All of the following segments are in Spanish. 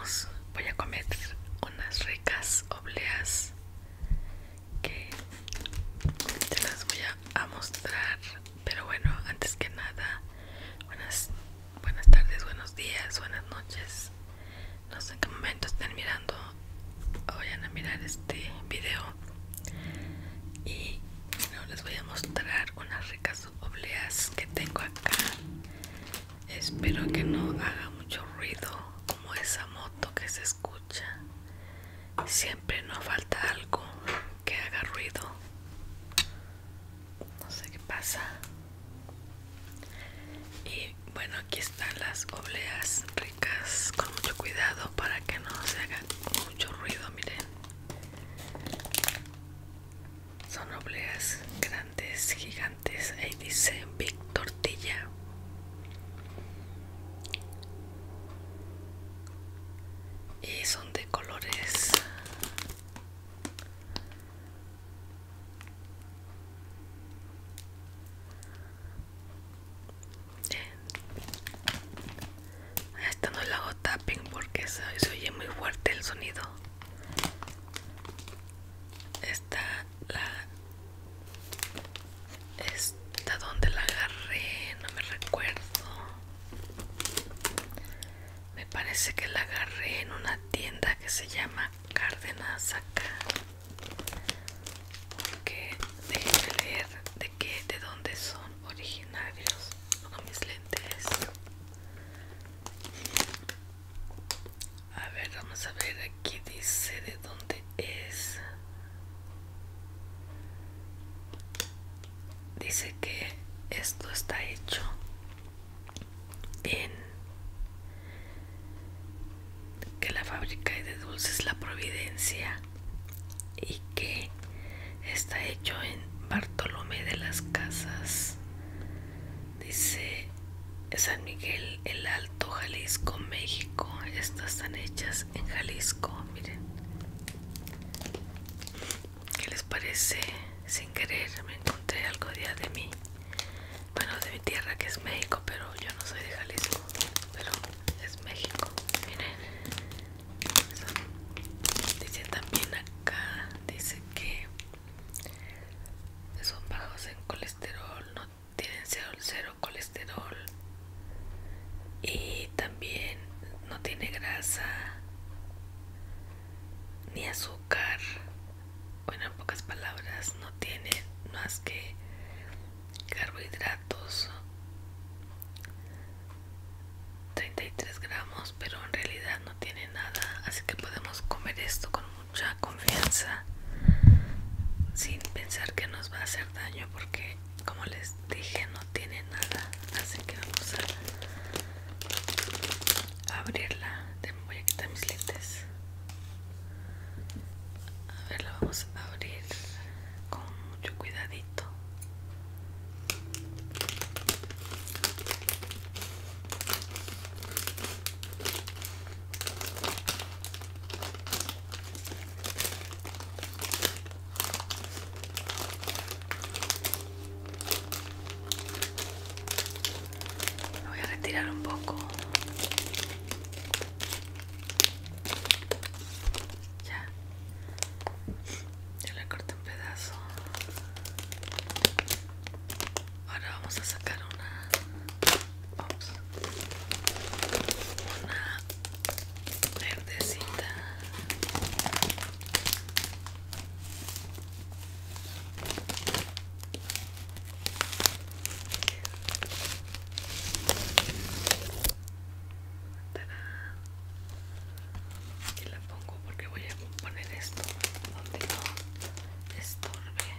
voy a comer unas ricas obleas que te las voy a mostrar. Pero bueno, antes que nada, buenas tardes, buenos días, buenas noches. No sé en qué momento estén mirando o vayan a mirar este video. Y bueno, les voy a mostrar unas ricas obleas que tengo acá. Espero que no haga mucho ruido como esa moto que se escucha. Siempre nos falta algo que haga ruido. No sé qué pasa. Y bueno, aquí están las obleas ricas, con mucho cuidado para que no se haga mucho ruido. Miren, son obleas grandes, gigantes. Ahí dice Big Tortilla. Y son de colores. Esta no la hago tapping porque se oye muy fuerte el sonido. Esta donde la agarré, no me recuerdo. Me parece que la agarré en una tienda que se llama Cárdenas acá. Porque déjenme leer de dónde son originarios. Con mis lentes. A ver, vamos a ver, aquí dice de dónde es. Dice que esto está hecho en que la fábrica de dulces La Providencia y que está hecho en Bartolomé de las Casas. Dice San Miguel el Alto, Jalisco, México. Estas están hechas en Jalisco. Miren, ¿qué les parece? Sin querer me encontré algo de mí, bueno, de mi tierra, que es México, pero yo no soy de Jalisco, pero es México. Miren, dice también acá, dice que son bajos en colesterol, no tienen cero colesterol, y también no tiene grasa ni azúcar. Bueno, en pocas palabras, no tiene más que carbohidratos. 33 gramos, pero en realidad no tiene nada, así que podemos comer esto con mucha confianza sin pensar que nos va a hacer daño, porque como les dije, no tiene nada. Así que vamos a abrirla. Voy a quitar mis lentes. A ver, la vamos a abrir con mucho cuidadito. Me voy a retirar un poco. Ya le corté un pedazo. Ahora vamos a sacar una verdecita. Y la pongo porque voy a poner esto donde no estorbe.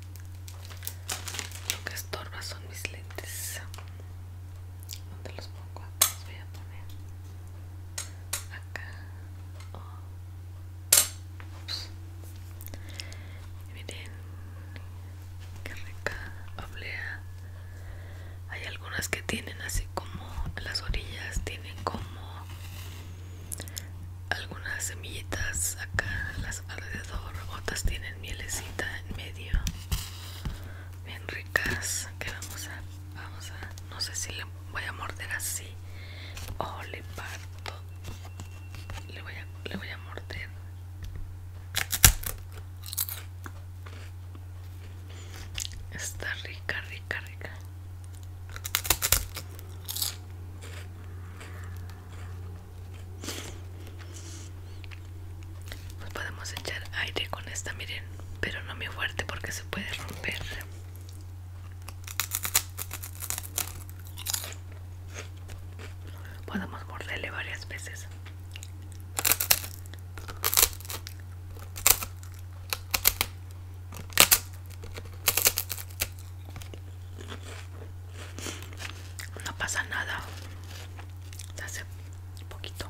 Lo que estorba son mis lentes. ¿Dónde los pongo? Los voy a poner acá. Ups. Miren qué rica oblea. Hay algunas que tienen así como las orillas, tienen como algunas semillitas acá alrededor, otras tienen mielecita en medio, bien ricas, que vamos a, no sé si le voy a morder así o le parto, le voy que se puede romper. Podemos morderle varias veces. No pasa nada. Se hace poquito.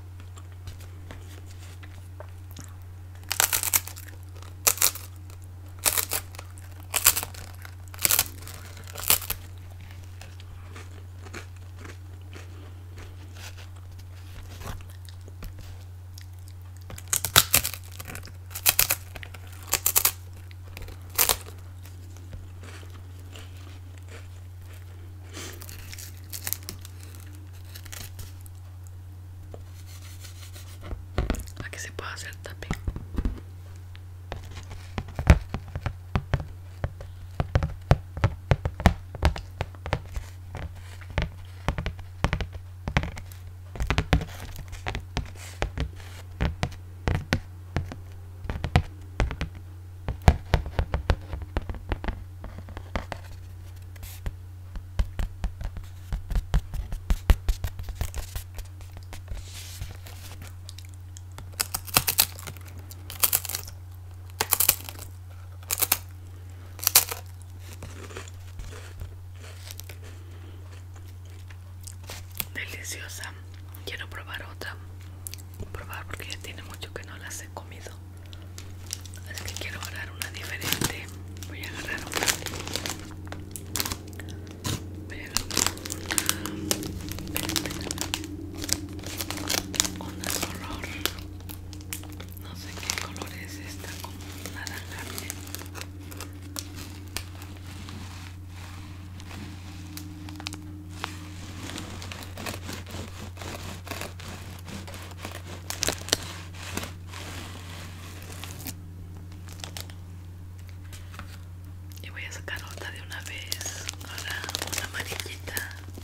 ¿A qué se puede hacer tapping? Deliciosa. Quiero probar otra. Probar porque ya tiene mucho que no las he comido. Así que quiero agarrar una diferente. Voy a agarrar una. Voy a agarrar una color. No sé qué color es esta, como naranja bien. Y voy a sacar otra de una vez. Ahora una amarillita.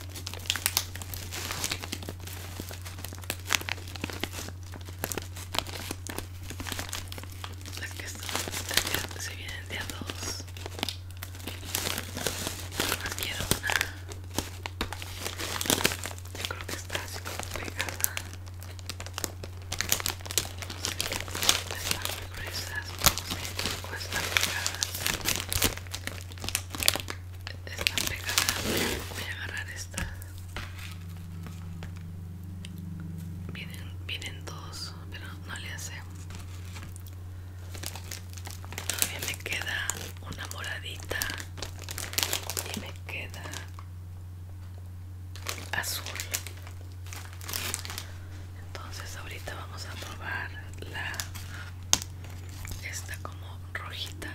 Es que estas se vienen de a dos. Más quiero una. Yo creo que está así como pegada. Están muy gruesas, no sé, o están pegadas. Están pegadas. Voy a agarrar esta. Vienen dos, pero no le hace. Todavía me queda una moradita y me queda azul. Entonces ahorita vamos a probar esta como rojita.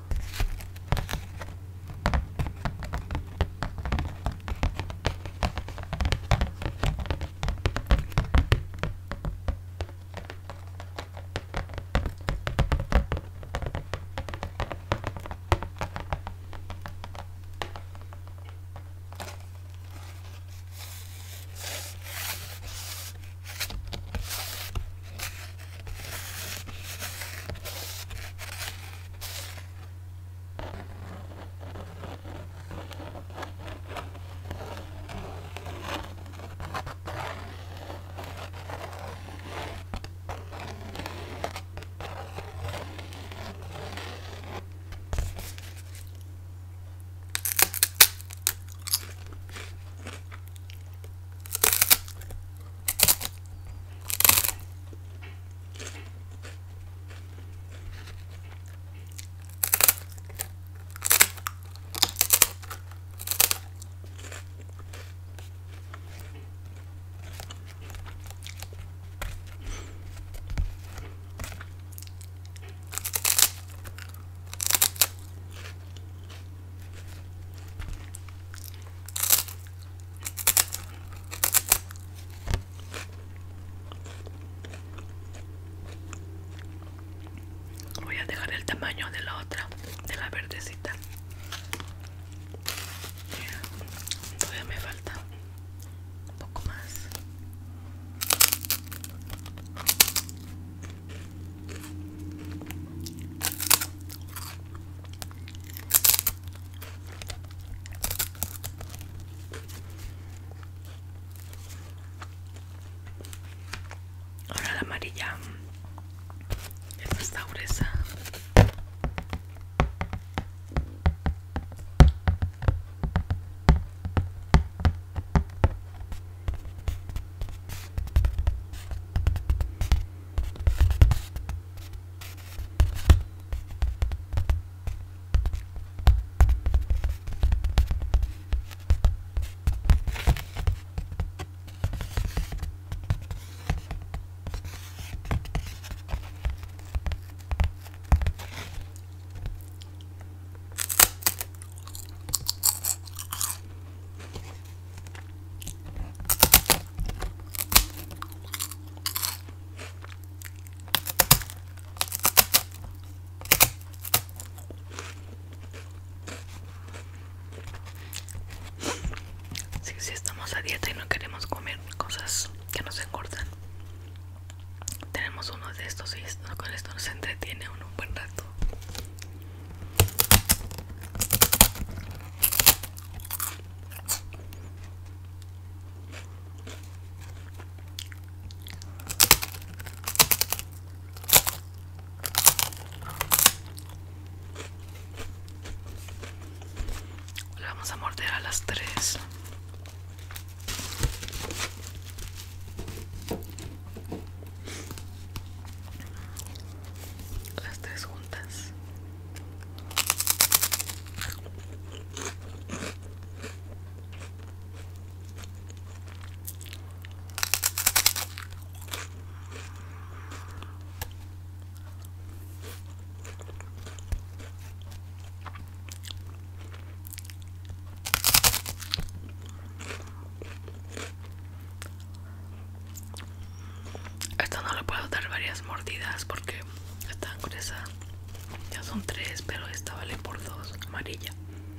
Voy a dejar el tamaño de la otra, de la verdecita. Todavía me falta un poco más. amarilla. Esta está gruesa. Si estamos a dieta y no queremos comer cosas que nos engordan, tenemos uno de estos y con esto nos entretiene uno un buen rato. Le vamos a morder a las 3. Las 3 juntas. Esto no le puedo dar varias mordidas porque está gruesa. Ya son 3, pero esta vale por 2, amarilla.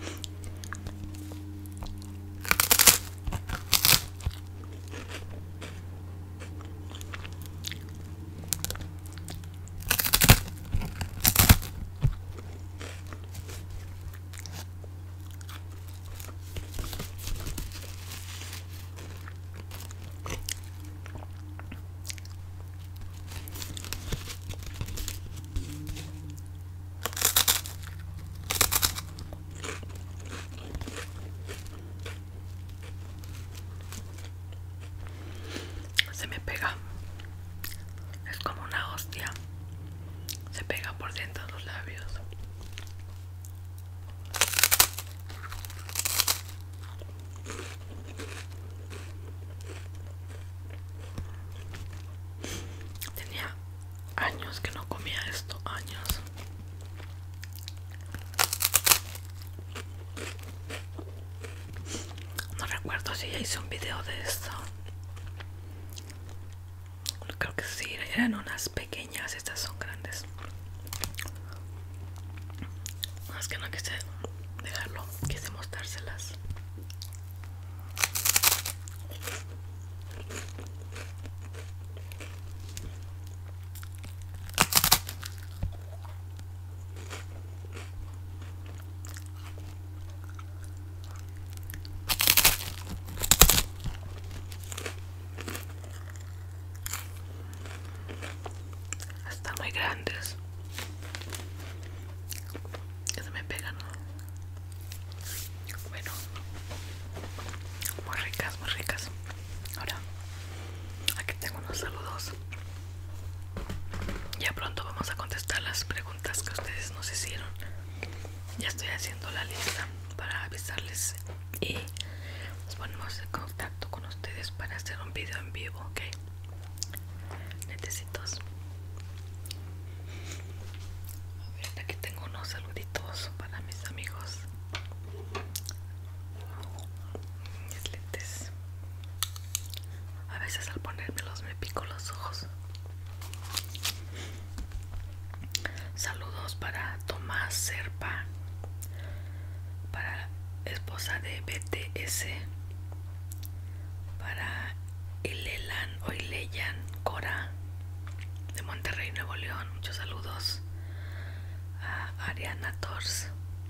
Se me pega. Es como una hostia. Se pega por dentro de los labios. Tenía años que no comía esto, años. No recuerdo si ya hice un video de esto. Creo que sí, eran unas pequeñas, estas son grandes. Es que no quise dejarlo, quise mostrárselas. Están muy grandes. Que se me pegan. Bueno, muy ricas, muy ricas. Ahora, aquí tengo unos saludos. Ya pronto vamos a contestar las preguntas que ustedes nos hicieron. Ya estoy haciendo la lista para avisarles y nos ponemos en contacto con ustedes para hacer un video en vivo, ¿ok? Necesitos. A ver, aquí tengo unos saluditos para mis amigos. Mis lentes. A veces al ponérmelos me pico los ojos. Saludos para Tomás Serpa, para esposa de BTS, para Ilelan o Ileyan Cora de Monterrey, Nuevo León. Muchos saludos. A Ariana Tors,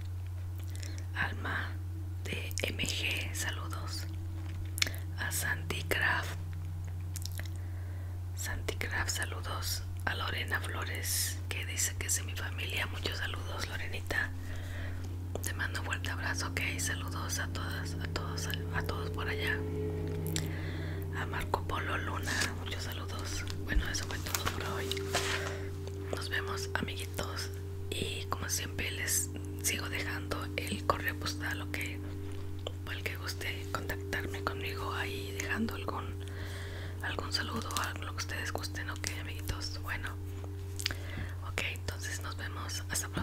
Alma de MG, saludos. A Sandy Craft, Santicraft, saludos. A Lorena Flores, que dice que es de mi familia. Muchos saludos, Lorenita. Te mando un fuerte abrazo, ok. Saludos a todas, a todos por allá. A Marco Polo Luna, muchos saludos. Bueno, eso fue todo por hoy. Nos vemos, amiguitos. Y como siempre les sigo dejando el correo postal, ok. Para el que guste contactarme conmigo ahí, dejando algún saludo, algo lo que ustedes gusten, ok, amiguitos. Bueno, ok, entonces nos vemos. Hasta pronto.